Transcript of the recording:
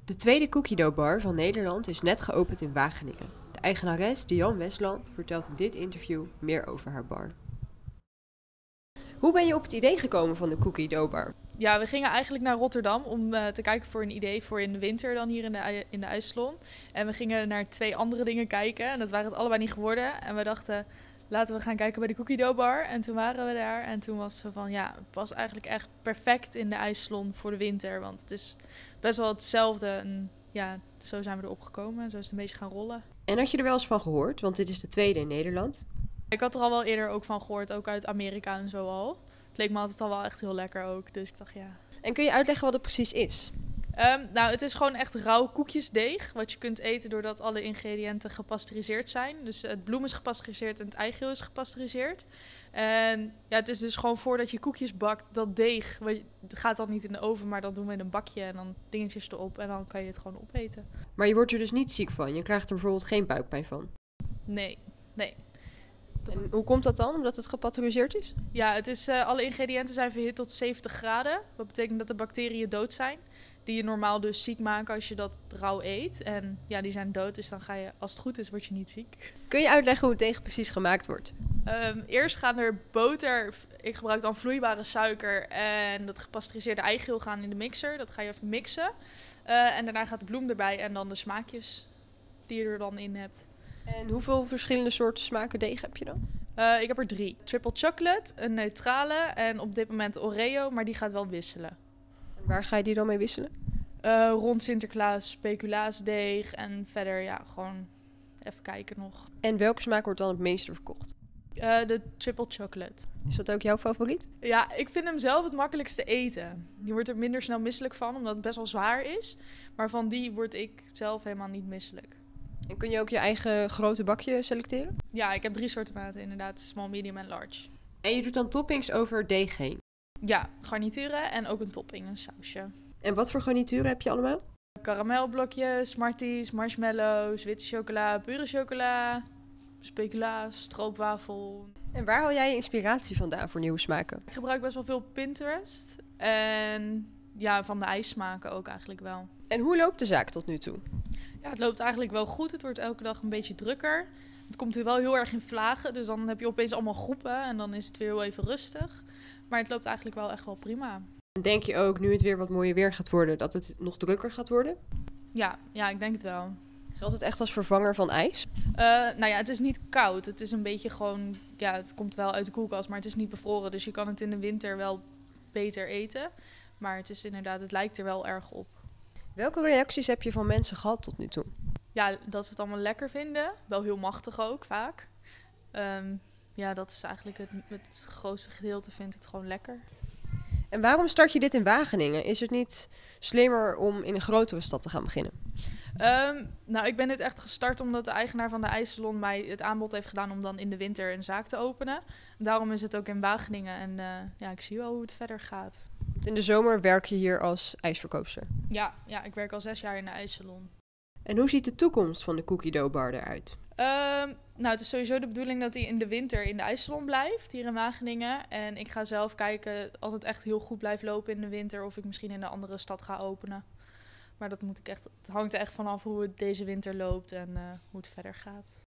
De tweede cookie dough bar van Nederland is net geopend in Wageningen. De eigenares Diane Westland vertelt in dit interview meer over haar bar. Hoe ben je op het idee gekomen van de cookie dough bar? Ja, we gingen eigenlijk naar Rotterdam om te kijken voor een idee voor in de winter dan hier in de ijssalon. En we gingen naar 2 andere dingen kijken en dat waren het allebei niet geworden. En we dachten, laten we gaan kijken bij de cookie dough bar. En toen waren we daar en toen was ze van, ja, het past eigenlijk echt perfect in de ijssalon voor de winter. Want het is best wel hetzelfde en ja, zo zijn we erop gekomen en zo is het een beetje gaan rollen. En had je er wel eens van gehoord, want dit is de tweede in Nederland? Ik had er al wel eerder ook van gehoord, ook uit Amerika en zo al. Het leek me altijd al wel echt heel lekker ook, dus ik dacht ja. En kun je uitleggen wat het precies is? Nou, het is gewoon echt rauw koekjesdeeg. Wat je kunt eten doordat alle ingrediënten gepasteuriseerd zijn. Dus het bloem is gepasteuriseerd en het eigeel is gepasteuriseerd. En ja, het is dus gewoon voordat je koekjes bakt, dat deeg. Het gaat dan niet in de oven, maar dat doen we in een bakje en dan dingetjes erop. En dan kan je het gewoon opeten. Maar je wordt er dus niet ziek van? Je krijgt er bijvoorbeeld geen buikpijn van? Nee. En hoe komt dat dan? Omdat het gepasteuriseerd is? Ja, het is, alle ingrediënten zijn verhit tot 70 graden. Wat betekent dat de bacteriën dood zijn. Die je normaal dus ziek maken als je dat rauw eet. En ja, die zijn dood, dus dan ga je, als het goed is, word je niet ziek. Kun je uitleggen hoe het deeg precies gemaakt wordt? Eerst gaan er boter, ik gebruik dan vloeibare suiker en dat gepasteuriseerde eigeel gaan in de mixer. Dat ga je even mixen. En daarna gaat de bloem erbij en dan de smaakjes die je er dan in hebt. En hoeveel verschillende soorten smaken deeg heb je dan? Ik heb er 3. Triple chocolate, een neutrale en op dit moment Oreo, maar die gaat wel wisselen. En waar ga je die dan mee wisselen? Rond Sinterklaas, speculaasdeeg en verder ja, gewoon even kijken nog. En welke smaak wordt dan het meeste verkocht? De triple chocolate. Is dat ook jouw favoriet? Ja, ik vind hem zelf het makkelijkste eten. Je wordt er minder snel misselijk van, omdat het best wel zwaar is. Maar van die word ik zelf helemaal niet misselijk. En kun je ook je eigen grote bakje selecteren? Ja, ik heb 3 soorten maten inderdaad. Small, medium en large. En je doet dan toppings over het deeg heen. Ja, garnituren en ook een topping, een sausje. En wat voor garnituren heb je allemaal? Karamelblokjes, Smarties, marshmallows, witte chocola, pure chocola, speculaas, stroopwafel. En waar haal jij je inspiratie vandaan voor nieuwe smaken? Ik gebruik best wel veel Pinterest. En ja, van de ijssmaken ook eigenlijk wel. En hoe loopt de zaak tot nu toe? Ja, het loopt eigenlijk wel goed. Het wordt elke dag een beetje drukker. Het komt er wel heel erg in vlagen. Dus dan heb je opeens allemaal groepen en dan is het weer heel even rustig. Maar het loopt eigenlijk wel echt wel prima. Denk je ook, nu het weer wat mooier weer gaat worden, dat het nog drukker gaat worden? Ja, ik denk het wel. Geldt het echt als vervanger van ijs? Nou ja, het is niet koud. Het is een beetje gewoon, ja, het komt wel uit de koelkast, maar het is niet bevroren. Dus je kan het in de winter wel beter eten. Maar het is inderdaad, het lijkt er wel erg op. Welke reacties heb je van mensen gehad tot nu toe? Ja, dat ze het allemaal lekker vinden. Wel heel machtig ook, vaak. Ja, dat is eigenlijk het grootste gedeelte, vindt het gewoon lekker. En waarom start je dit in Wageningen? Is het niet slimmer om in een grotere stad te gaan beginnen? Nou, ik ben dit echt gestart omdat de eigenaar van de ijssalon mij het aanbod heeft gedaan om dan in de winter een zaak te openen. Daarom is het ook in Wageningen en ja, ik zie wel hoe het verder gaat. Want in de zomer werk je hier als ijsverkoopster. Ja, ik werk al 6 jaar in de ijssalon. En hoe ziet de toekomst van de cookie dough bar eruit? Nou, het is sowieso de bedoeling dat hij in de winter in de ijssalon blijft, hier in Wageningen. En ik ga zelf kijken, als het echt heel goed blijft lopen in de winter, of ik misschien in een andere stad ga openen. Maar dat moet ik echt, het hangt er echt vanaf hoe het deze winter loopt en hoe het verder gaat.